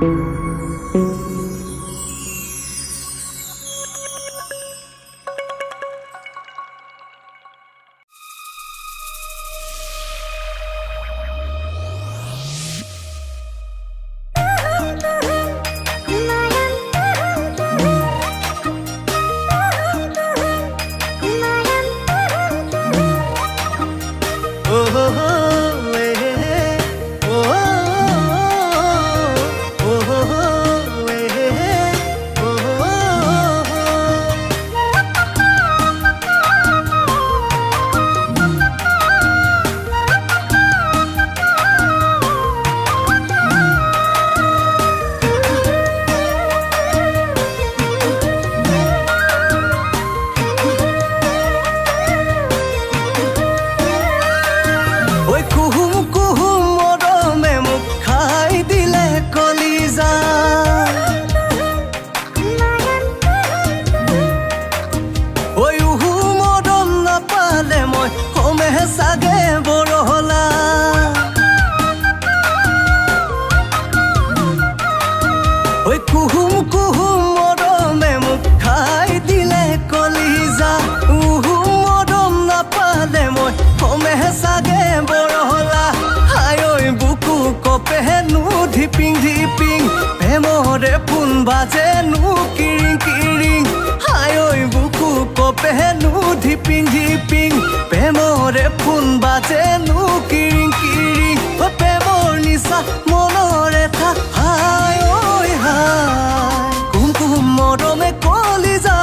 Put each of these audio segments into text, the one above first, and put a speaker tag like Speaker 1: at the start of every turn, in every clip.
Speaker 1: बाजे नु किरिंग किरिंग हाय ओय बुकु कोपे नु धिपिंग धिपिंग पेमोरे फुन बाजे नु किरिंग किरिंग ओ पेमोर निसा मनोरे था हाय ओय हाय कुम कुम मोरो में कोली जा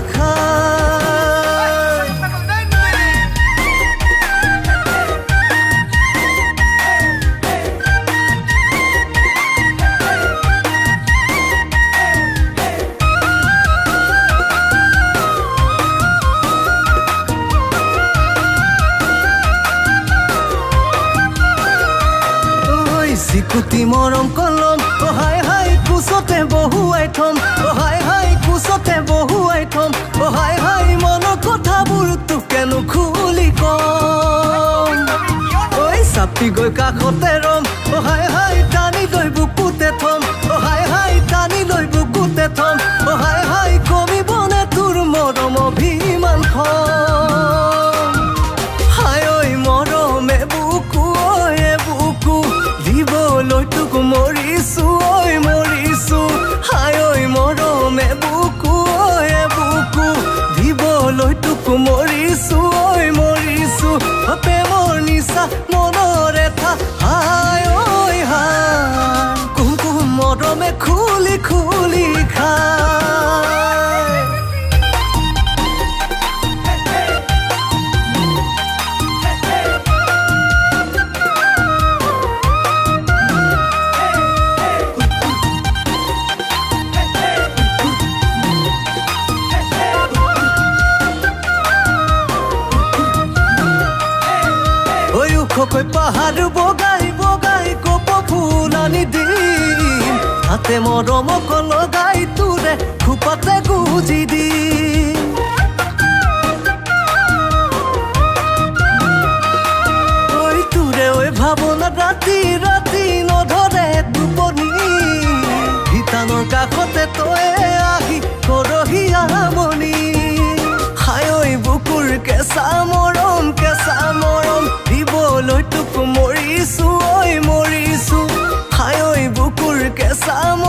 Speaker 1: सिकुति मरम कलम ओ हाय हाय कुसते बहुआई थम ओ हाय हाय कुसते बहुआई थम ओ हाय हाय मन कथाबुर तुकेनु खुली कम ओय सापि गय काखते रम ओ हाय हाय टानी लय बुकुते थम ओ हाय हाय टानी लय बुकुते थम ओ हाय हाय कवि बने तुर मरम अभिमान खम हाय ओय मरमे बुकु ओए बुकु दिबলৈटুকু মৰিছো ঐ মৰিছো হায় ঐ মৰমে বুকু ঐ বুকু দিবলৈটুকু মৰিছো ঐ মৰিছো প্ৰেমৰ নিচা মনৰে থা হায় ঐ হায় কুম কুম মৰমে খুলি খুলি খায় খকৈ পাহাৰ বগাই বগাই কপ ফুলানি দিম হাতে মৰম লগাই তোৰে খুপাতে গুজি দিম ঐ তোৰে ঐ ভাৱনা ৰাতি ৰাতি নধৰে টোপনি ভিতানৰ কাষতে তই আহি কৰহি আমনি হায় ঐ বুকুৰ কেঁচা মৰম দিবলৈটুকু মৰিছো ঐ মৰিছো হায় ঐ বুকুৰ কেঁচা